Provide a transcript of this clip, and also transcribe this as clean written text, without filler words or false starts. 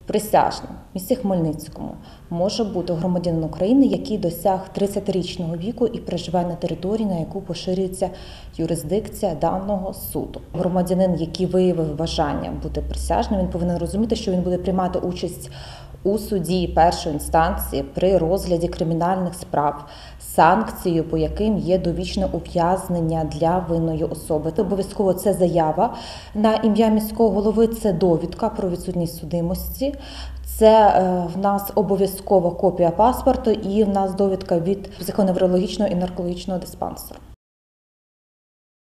Присяжним в місті Хмельницькому може бути громадянин України, який досяг 30-річного віку і проживає на території, на яку поширюється юрисдикція даного суду. Громадянин, який виявив бажання бути присяжним, він повинен розуміти, що він буде приймати участь у суді першої інстанції при розгляді кримінальних справ, санкцією по яким є довічне ув'язнення для винної особи. Обов'язково це заява на ім'я міського голови, це довідка про відсутність судимості, це в нас обов'язкова копія паспорту і в нас довідка від психоневрологічного і наркологічного диспансеру.